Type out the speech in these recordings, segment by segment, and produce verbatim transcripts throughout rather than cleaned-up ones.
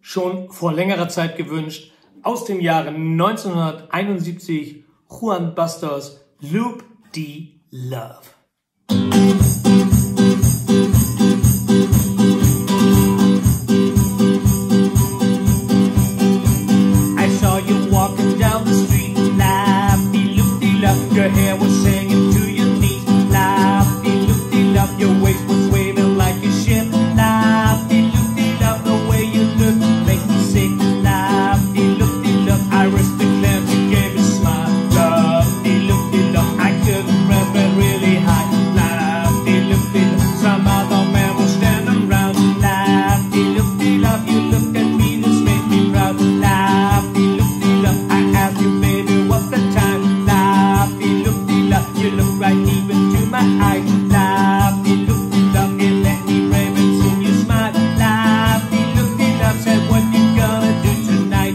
schon vor längerer Zeit gewünscht. Aus dem Jahre neunzehnhunderteinundsiebzig Juan Bastos Loop de Love. I saw you walking down the street, love-de-loop-de-love. Your hair was hanging to your knees, love-de-loop-de-love. Your waist was waving like a ship, love-de-loop-de-love. The way you look make me sick, love-de-loop-de-love. I risked the glance you gave me a smile, love-de-loop-de-love. I couldn't run but really high, love-de-loop-de-love. Some other man was standing around, love-de-loop-de-love. You looked at me, this made me proud, love-de-loop-de-love. I asked you, baby, what's the time, love-de-loop-de-love. You look right even to my eyes, love-de-loop-de-love. It let me brave and soon you smile, love-de-loop-de-love. Said what you gonna do tonight,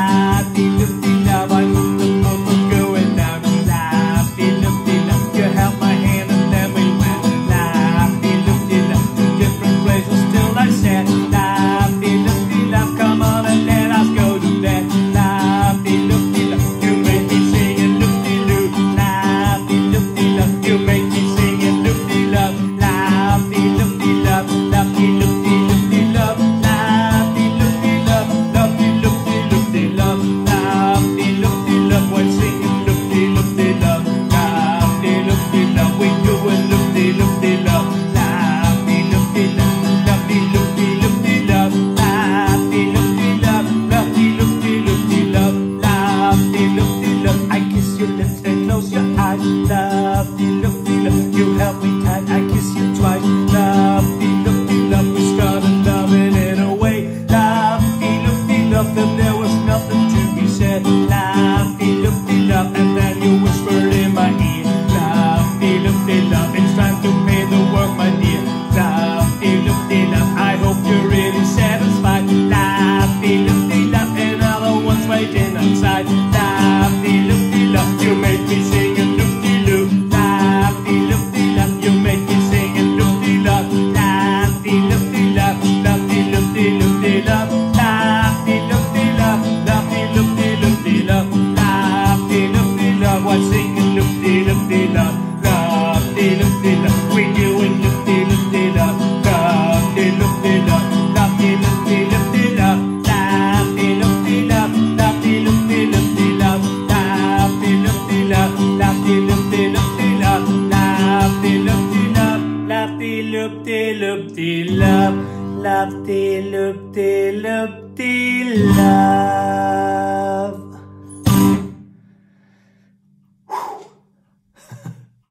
love-de-loop-de-love. I moved the boat was going down, love-de-loop-de-love. You held my hand and then we went, love-de-loop-de-love. Two different places till I said, love-de-loop-de-love. Come on and let us go to bed, love-de-loop-de-love. You make me sing and loop-de-loop, love-de-loop-de-love. You make me sing and loop-de-love, love-de-loop-de-love, love-de-loop-de-loop-de-love, love-de-loop-de-love, love-de-loop-de-loop-de-love, love-de-loop-de-love. We're singing loop-de-loop-de-love, love-de-loop-de-love. We doing loop-de-loop-de-love, love-de-loop-de-love, love-de-loop-de-loop-de-love, love-de-loop-de-love, love-de-loop-de-loop-de-love, love-de-loop-de-love. I kiss your lips and close your eyes, love-de-loop-de-love. You held me tight, I kiss you twice, love-de-loop-de-love. We started loving in a way, love-de-loop-de-love. Then there was nothing to be said, love-de-loop-de-love. And then you whispered in my ear, love-de-loop-de-love. It's time to pay the work, my dear, love-de-loop-de-love. I hope you're really satisfied, love-de-loop-de-love. And other ones waiting outside, love-de-loop-de-love. You make me sing a loop-de-loop, love-de-loop-de-love. You make me sing a loop-de-love, love-de-loop-de-love, love-de-loop-de-loop-de-love, love-de-loop-de-love, love-de-loop-de-loop-de-love, love-de-loop-de-love. Why singing loop-de-loop-de-love, love-de-loop-de-love. We doing loop-de-loop-de-love, love-de-loop-de-love, love-de-loop-de-loop-de-love, love-de-loop-de-love, love-de-loop-de-loop-de-love, love-de-loop-de-love, love-de-loop-de-loop-de-love, love-de-loop-de-love, love-de-loop-de-loop-de-love, love-de-loop-de-loop-de-love.